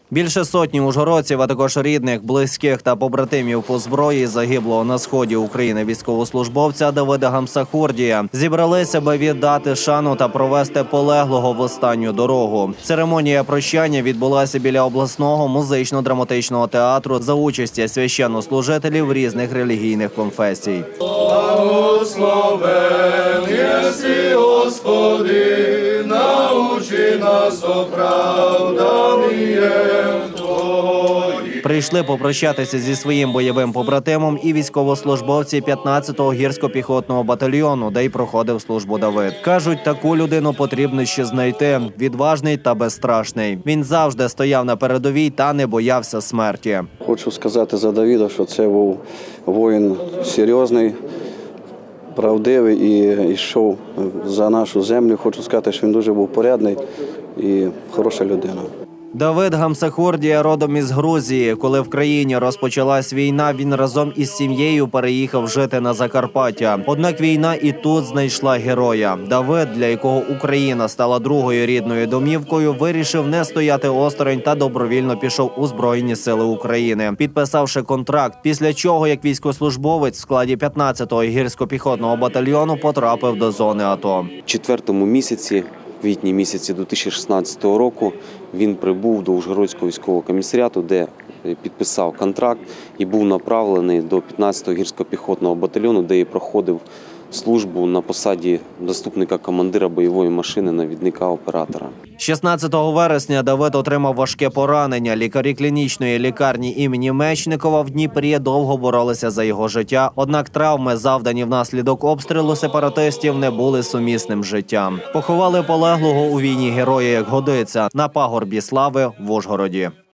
Більше сотні ужгородців, а також рідних, близьких та побратимів по зброї загиблого на сході України військовослужбовця Давида Гамсахурдія зібралися, аби віддати шану та провести полеглого в останню дорогу. Церемонія прощання відбулася біля обласного музично-драматичного театру за участі священнослужителів різних релігійних конфесій. Благословен єси, Господи, научи нас оправданням Твоїм. Прийшли попрощатися зі своїм бойовим побратимом і військовослужбовці 15-го гірсько-піхотного батальйону, де й проходив службу Давид. Кажуть, таку людину потрібно ще знайти. Відважний та безстрашний. Він завжди стояв на передовій та не боявся смерті. Хочу сказати за Давида, що це був воїн серйозний, правдивий і йшов за нашу землю. Хочу сказати, що він дуже був порядний і хороша людина. Давид Гамсахурдія родом із Грузії. Коли в країні розпочалась війна, він разом із сім'єю переїхав жити на Закарпаття. Однак війна і тут знайшла героя. Давид, для якого Україна стала другою рідною домівкою, вирішив не стояти осторонь та добровільно пішов у Збройні Сили України, підписавши контракт, після чого як військовослужбовець в складі 15-го гірсько-піхотного батальйону потрапив до зони АТО. У 4-му місяці, квітні місяці 2016 року, він прибув до Ужгородського військового комісаріату, де підписав контракт і був направлений до 15-го гірсько-піхотного батальйону, де і проходив службу на посаді заступника командира бойової машини, навідника-оператора. 16 вересня Давид отримав важке поранення. Лікарі клінічної лікарні імені Мечникова в Дніпрі довго боролися за його життя. Однак травми, завдані внаслідок обстрілу сепаратистів, не були сумісним з життям. Поховали полеглого у війні героя, як годиться, на пагорбі слави в Ужгороді.